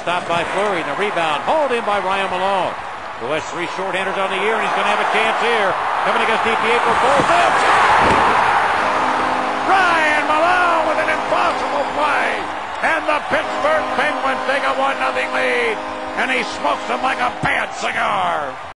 stopped by Fleury. The rebound hauled in by Ryan Malone, who has 3 shorthanders on the year, and he's going to have a chance here. Coming against DiPietro, pulls up. Ryan Malone with an impossible play. And the Pittsburgh Penguins take a 1-0 lead. And he smokes them like a bad cigar.